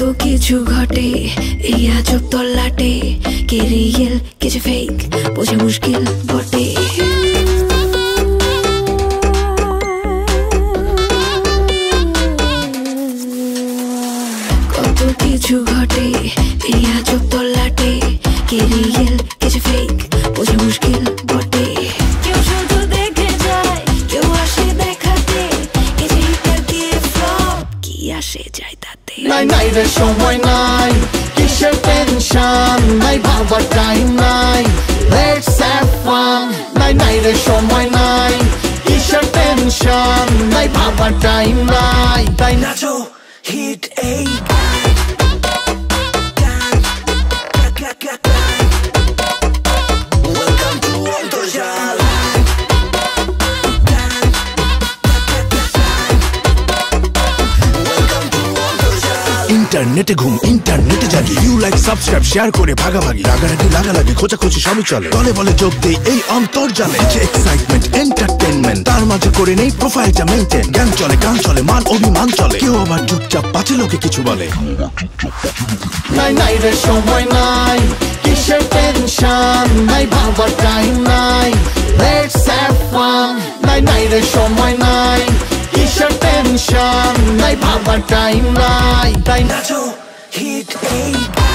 কিছু ঘটে এই আজব তল্লাটে, কে রিয়েল কে যে ফেক বোঝা মুশকিল বটে। কত কিছু ঘটে এই আজব তল্লাটে, কে রিয়েল কে যে ফেক বোঝা মুশকিল বটে। কেউ শুধু দেখে যায়, কেউ আসে দেখাতে, কে যে হিটার কে ফ্লপ কি আসে যায় তাতে। নাই নাই রে সময় নাই, কিসের টেনশন নাই, ভাবার টাইম নাই, লেটস হ্যাভ ফান। নাই নাই রে সময় নাই, কিসের টেনশন নাই, ভাবার টাইম নাই, তাই নাচো হিট এই ওয়েলকাম টু অন্তর্জাল। ইন্টারনেটে ঘুম ইন্টারনেটে জাগি, ইউ লাইক সাবস্ক্রাইব শেয়ার করে ভাগাভাগি, রাগারাগি লাগালাগি খোঁচাখুচি সবই চলে, দলে বলে যোগ দেই এই অন্তর্জালে। আছে এক্সাইটমেন্ট এন্টারটেনমেন্ট, তার মাঝে করে নেই প্রোফাইলটা মেইনটেইন। জ্ঞান চলে গান চলে মান অভিমান চলে, কেউ আবার চুপচাপ পাছে লোকে কিছু বলে। নাই নাই রে সময় নাই, কিসের টেনশন নাই, ভাবার টাইম নাই, লেটস হ্যাভ ফান। নাই নাই রে সময় নাই, কিসের টেনশন নাই, ভাবার টাইম নাই, তাই নাচো হিট এই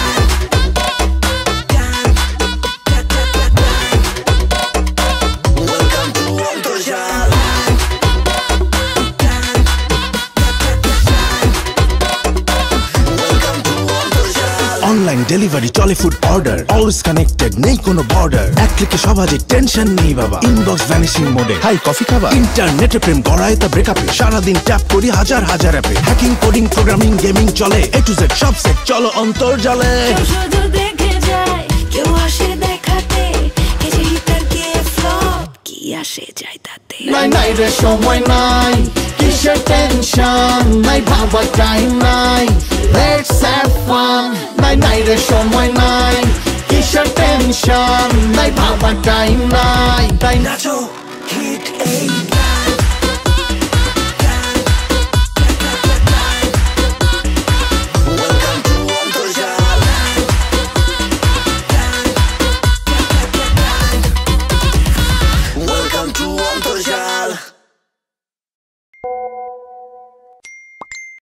ওয়েলকাম টু অন্তর্জাল। অনলাইন ডেলিভারি চলে ফুড অর্ডার, অলওয়েজ কানেক্টেড নেই কোনো বর্ডার, এক ক্লিকে সহজে টেনশন নেই বাবা, ইনবক্স ভ্যানিশিং মোডে। হাই কফি খাবা ইন্টারনেটে প্রেম গড়ায় তা ব্রেকআপে, সারাদিন ট্যাপ করি হাজার হাজার অ্যাপে, হ্যাকিং কোডিং প্রোগ্রামিং গেমিং চলে, এ টু জেড সব সেট চলো অন্তর্জালে। শুধু দেখে যায়, কেউ আসে দেখাতে, কে যে হিটার কে ফ্লপ কি আসে যায় তাতে। নাই নাই রে সময় নাই, কিসের টেনশন নাই, ভাবার টাইম নাই, লেটস হ্যাভ ফান। নাই নাই রে সময় নাই, কিসের টেনশন নাই, ভাবার টাইম নাই, তাই নাচো